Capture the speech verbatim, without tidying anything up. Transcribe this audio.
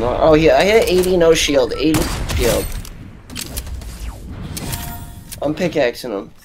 No, oh yeah, I hit eighty, no shield. eighty shield. I'm pickaxing him.